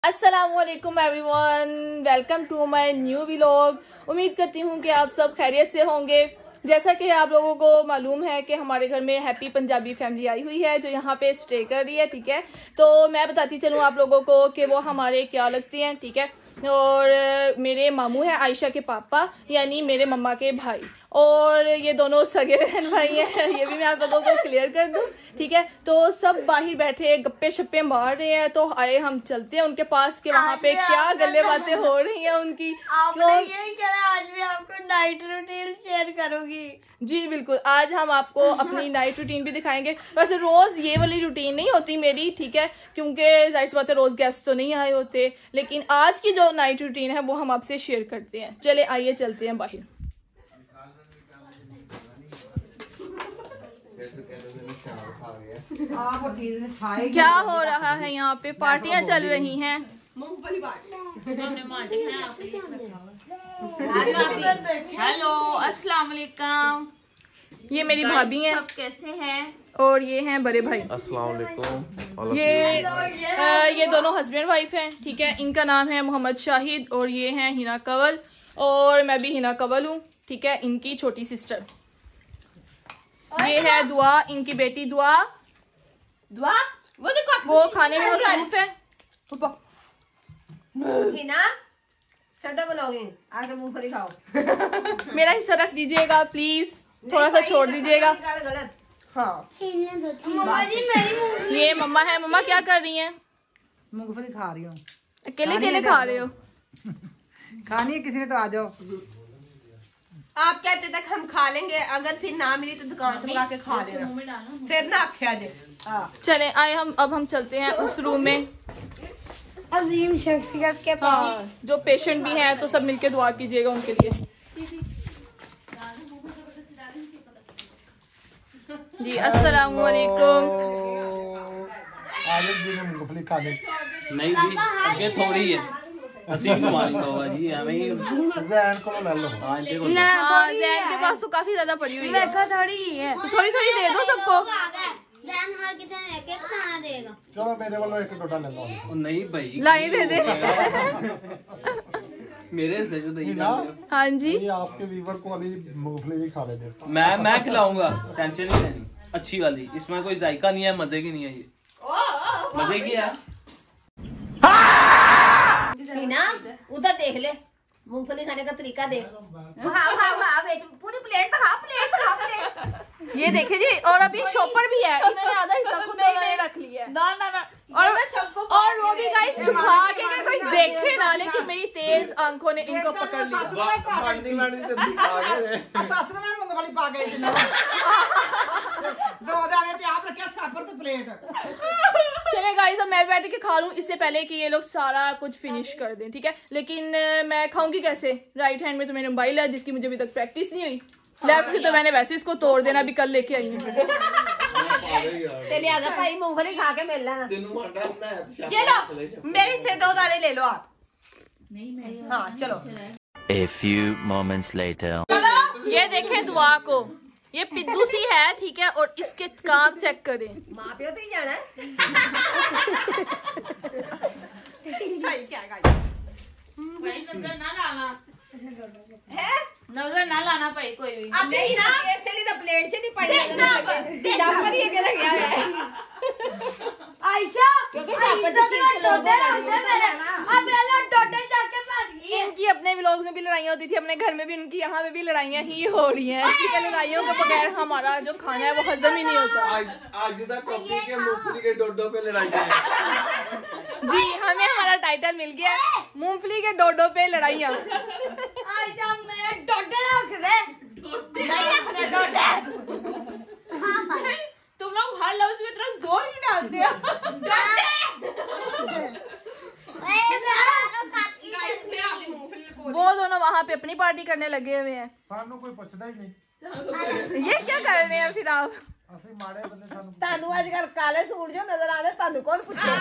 अस्सलामुअलैकुम everyone, welcome to my new vlog. उम्मीद करती हूँ कि आप सब खैरियत से होंगे। जैसा कि आप लोगों को मालूम है कि हमारे घर में हैप्पी पंजाबी फैमिली आई हुई है जो यहाँ पे स्टे कर रही है, ठीक है। तो मैं बताती चलूँ आप लोगों को कि वो हमारे क्या लगते हैं, ठीक है। और मेरे मामू हैं आयशा के पापा, यानी मेरे मम्मा के भाई, और ये दोनों सगे बहन भाई हैं। ये भी मैं आप लोगों को क्लियर कर दूं, ठीक है। तो सब बाहर बैठे गप्पे शप्पे मार रहे हैं, तो आए हम चलते हैं उनके पास कि वहाँ पे क्या गल्ले बातें हो रही हैं उनकी। आपने ये कहा आज मैं आपको नाइट रूटीन शेयर करूंगी। जी बिल्कुल, आज हम आपको अपनी नाइट रूटीन भी दिखाएंगे। वैसे रोज ये वाली रूटीन नहीं होती मेरी, ठीक है, क्योंकि जाहिर सी बात है रोज गेस्ट तो नहीं आए होते, लेकिन आज की जो नाइट रूटीन है वो हम आपसे शेयर करते हैं। चले आइए चलते हैं बाहर। क्या हो रहा है यहाँ पे? पार्टियां चल रही हैं। हेलो अस्सलाम वालेकुम। ये मेरी भाभी हैं। सब कैसे हैं? और ये हैं बड़े भाई। अस्सलाम वालेकुम। ये दोनों हस्बैंड वाइफ हैं, ठीक है। इनका नाम है मोहम्मद शाहिद और ये हैं हिना कंवल, और मैं भी हिना कंवल हूँ, ठीक है, इनकी छोटी सिस्टर। ये है दुआ, इनकी बेटी दुआ। दुआ वो देखो, वो खाने में मसरूफ है। हिना छड्डा बुलाओगे, आके मूंगफली खाओ। मेरा हिस्सा रख दीजिएगा प्लीज, थोड़ा सा छोड़ दीजिएगा। गलत। हाँ मम्मा जी मेरी ये मम्मा है। मम्मा क्या कर रही हैं? मूंगफली खा रही हूँ। अकेले अकेले खा रहे हो? खानी है किसी ने तो आ जाओ। आप कहते तक हम खा लेंगे, अगर फिर ना मिली तो दुकान से मंगा के खा लेना, फिर ना आख्या जे। चले आए हम, अब हम चलते हैं उस रूम में अजीम शख्सियत के हाँ, जो पेशेंट भी हैं, तो सब मिलके दुआ कीजिएगा उनके लिए। जी अस्सलाम वालेकुम। मूंगफली खा ले। नहीं जी, अगे थोड़ी है। असीम कुमारी बाबा जी हमें जैन को ले लो। आज देखो हाँ, जैन के पास तो काफी ज्यादा पड़ी हुई है। थोड़ी है, तो थोड़ी थोड़ी दे दो सबको। जैन हर किसी ने एक एक खाना देगा। चलो मेरे वालों एक टोटा ले लो। नहीं भाई, लाई दे दे। मेरे से जो दही ना हाँ जी, ये आपके वीवर को वाली मूंगफली भी खा लेते। मैं खिलाऊंगा, टेंशन नहीं लेनी। अच्छी वाली, इसमें कोई जायका नहीं है, मजे की नहीं है। ये मजे की है। हिना उधर देख ले, मूंगफली खाने का तरीका देख। हाँ पूरी प्लेट तो खा, प्लेट तो खा, प्लेट। ये देखे जी, और अभी शॉपर भी है, इन्होंने आधा हिस्सा खुद उन्होंने रख लिया है। ना और वो भी गाइस छुपा के कि कोई देखे ना, लेकिन मेरी तेज आंखों ने इनको पकड़ लिया। सासू में मूंगफली पा गई दो दाने थे आप रखे सापर तो प्लेट। चले गाइस, अब मैं बैठ के खा लूं इससे पहले कि ये लोग सारा कुछ फिनिश कर दें, ठीक है। लेकिन मैं खाऊंगी कैसे? राइट हैंड में तो मेरा मोबाइल है जिसकी मुझे अभी तक प्रैक्टिस नहीं हुई। लेफ्ट से तो मैंने वैसे इसको तोड़ देना, अभी कल लेके आई हूँ। तेरे आजा भाई मूंगफली खा के मिल लेना। ये लो मेरे से दो दाने ले लो आप। नहीं हाँ चलो। A few moments later. ये देखें दुआ को, ये पिद्दू सी है, ठीक है, और इसके काम चेक करें। माँ प्यो तो ही जाना है। सही क्या गाइस, भाई नजर ना लाना है, नजर ना लाना भाई कोई भी। अब नहीं ना ऐसे नहीं, तो प्लेट से नहीं पड़ी शापर ये के लग गया है आयशा, क्योंकि शापर से चीज लोगे मेरे। अब ये लो टोटे जाके भाग गई। इनकी अपने व्लॉग में भी लड़ाइयाँ होती थी, अपने घर में भी इनकी यहाँ में भी लड़ाइयाँ ही हो रही हैं, ठीक है। लड़ाइयों के बगैर हमारा जो खाना है वो हजम ही नहीं होता। आज तक टॉपिक है मूंगफली के डोडो पे लड़ाई है। जी हमें हमारा टाइटल मिल गया, मूंगफली के डोडो पे लड़ाइयाँ। आयशा मेरे टोटे रख दे। नहीं रखने टोटे। हाँ भाई तुम लोग हर लफ्ज में इतना जोर क्यों डालते हो? वो दोनों वहाँ पे अपनी पार्टी करने लगे हुए हैं, सानू कोई पूछता ही नहीं। ये क्या कर रहे हैं फिर आप? असली माड़े बंदे सानू तानू आजकल काले सूट जो नजर आ रहे तानू कौन पूछे?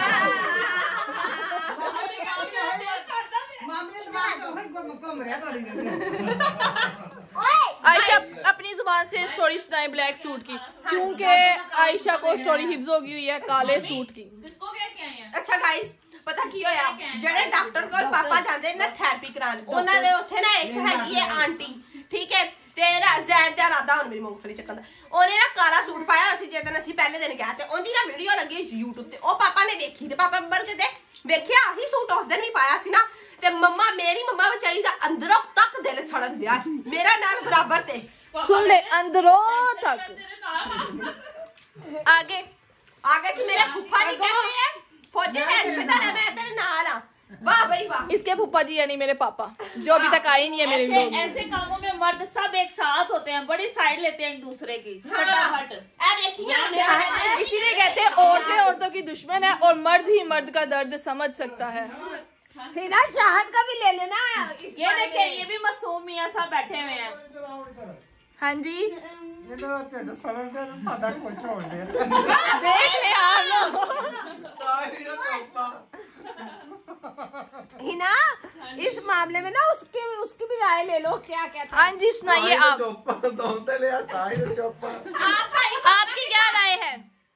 मामी दिमाग तो है घूम रहा थोड़ी देर। आयशा अपनी जुबान से स्टोरी सुनाए ब्लैक सूट की, क्योंकि आयशा को स्टोरी हिफ्ज हो गई हुई है काले सूट की। किसको क्या किया है? अच्छा गाइस, पता की होया जेडे डॉक्टर कोल पापा जांदे ना थेरेपी करान उन्हां दे उत्थे ना एक हैगी है आंटी ठीक है तेरा ज़ैन दा राधा हुन मेरी मूंगफली चक्कन दा ओने ना काला सूट पाया असी जेदन असी पहले दिन गए ते ओंदी ना वीडियो लगी YouTube ते ओ पापा ने देखी ते पापा बल के दे देखिया आही सूट उस दिन ही पाया सी ना ते मम्मा मेरी मम्मा बेचारी दा अंदरों तक दिल सड़न दिया मेरा नाल बराबर ते सुन ले अंदरों तक आगे आगे कि मेरे फूफा जी कहते हैं फौजी फैशन है मैं तेरे नाल आ वाह भाई वाह इसके फूफा जी यानी मेरे पापा जो अभी तक आए नहीं है मेरे लोग ऐसे कामों में मर्द सब एक साथ होते हैं, बड़ी साइड लेते हैं एक दूसरे की फटाफट। इसीलिए कहते हैं औरतें औरतों की दुश्मन है और मर्द ही मर्द का दर्द समझ सकता है। हिना शहद का भी ले लेना ये देखिए ये भी मासूम मियां साहब बैठे हुए हैं। हाँ जी ਇਹਦਾ ਢਿੱਡ ਸੜਨ ਤੇ ਸਾਡਾ ਕੁਝ ਹੋਣ ਦੇ देख ले आप लोग। हिना इस मामले में ना उसकी भी राय ले लो क्या कहता हाँ जी सुनाइए आप आपकी क्या राय है?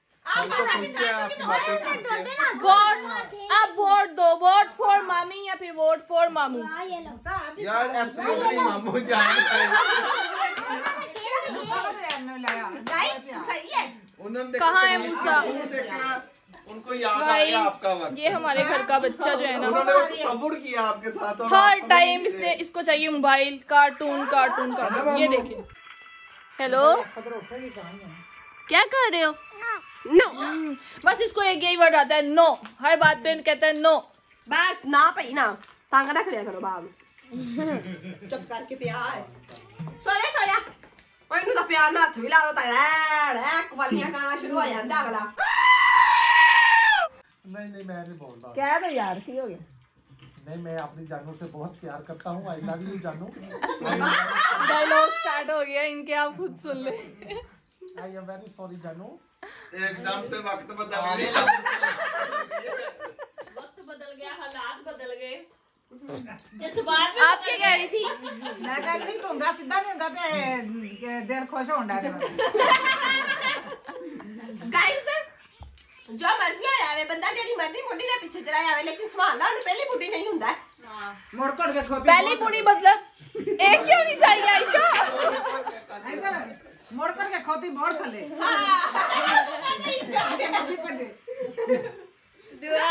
वोट आप वोट दो, वोट फॉर मामी या फिर वोट फॉर मामू? यार एब्सोल्युटली मामू जान सही है कहाँ है मूसा? उनको याद आ गया आपका गाइस वक्त। ये हमारे घर का बच्चा जो है ना उन्होंने सबूर किया आपके साथ और हर आपको टाइम नहीं इसने इसको चाहिए मोबाइल कार्टून कार्टून कार्टून। ये देखिए हेलो क्या कर रहे हो? नो बस इसको एक यही वर्ड आता है नो, हर बात पे कहता है नो। बस ना पई ना तंग ना करिया करो बाब चुप करके प्यार सोया ओए नु दा प्यार ना हथ भी ला दो तां कवालियां गाना शुरू हो जांदा अगला नहीं नहीं मैं नहीं बोलता कह दो यार की हो गया नहीं मैं अपनी जानू से बहुत प्यार करता हूँ आई लव यू जानू डायलॉग स्टार्ट हो गया इनके, आप खुद सुन ले। आई एम वेरी सॉरी जानू एकदम से वक्त बदल गया वक्त बदल गया, हालात बदल गए। जज्बात में आप क्या कह रही थी? मैं कह रही ढोंगा सीधा नहीं होता ते दिल खुश होंदा है गाइस जो मर्जी आ जावे बंदा जेडी मर्जी बुढ़ी दे पीछे चला जावे लेकिन संभाल ला पहली बुढ़ी नहीं हुंदा मुड़ कोड़ के खोती पहली पूरी मतलब एक क्यों नहीं चाहिए आयशा? इधर मुड़ कोड़ के खोती मोड़ थले दुआ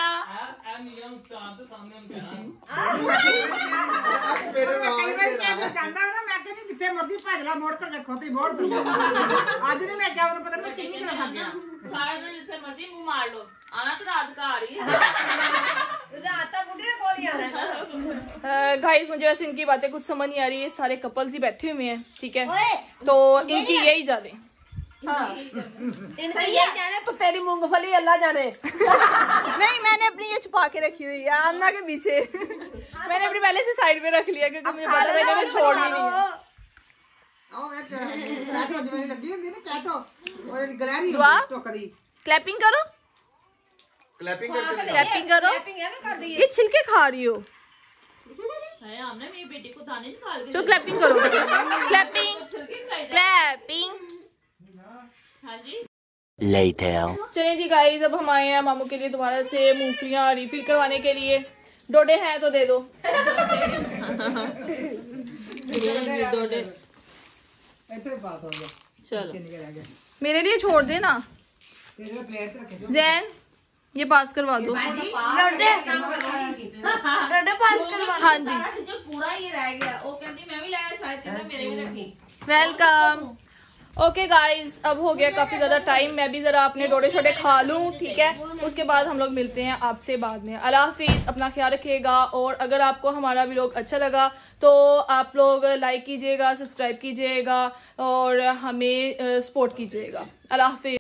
मेरे कई बार क्या जानदा ना मैं कहनी जिथे मर्जी भज ला मोड़ कोड़ के खोती मोड़ थले आज नहीं मैं क्या पता नहीं कितनी तरह फंस गया सारा दिन जिथे मर्जी मुंह मार लो, आना तो रात का आ रही है। रात तक बुढ़ी ने बोल ही आना गाइस मुझे वैसे इनकी बातें कुछ समझ नहीं आ रही है, सारे कपल्स ही बैठे हुए हैं ठीक है, तो इनकी यही जाने इनसे ये जाने तो तेरी मूंगफली अल्लाह जाने नहीं मैंने अपनी ये छुपा के रखी हुई है आमना के पीछे मैंने अपनी पहले से साइड में रख लिया क्योंकि मुझे पता था कि छोड़नी नहीं है। आओ मैं कैटो जमेरी लगी होंदी ना कैटो वो गलहरी दुआ टोकरी क्लैपिंग करो, क्लैपिंग करते क्लैपिंग करो। कर दी ये छिलके खा रही हो है हमने मेरी बेटी को दाने निकाल के तो क्लैपिंग करो, क्लैपिंग छिलके खाई जाए। क्लैपिंग। हाँ जी Later. चलिए जी गाइस अब हम आए हैं मामू के लिए दोबारा से मूंगफलियां रिफिल करवाने के लिए। डोडे हैं तो दे दो। ऐसे बात हो गया चलो निकल आ गया मेरे लिए छोड़ दे ना तेरे प्लेट रखे जैन, ये पास करवा दो। हाँ जी जो पूरा ये रह गया वो कहती मैं भी लेना शायद कहता मेरे भी रखी। वेलकम। ओके गाइस अब हो गया काफी ज्यादा टाइम, मैं भी जरा अपने डोडे छोटे खा लूं ठीक है, उसके बाद हम लोग मिलते हैं आपसे बाद में। अल्लाह हाफिज, अपना ख्याल रखिएगा और अगर आपको हमारा व्लॉग अच्छा लगा तो आप लोग लाइक कीजिएगा, सब्सक्राइब कीजिएगा और हमें सपोर्ट कीजिएगा। अल्लाह हाफिज।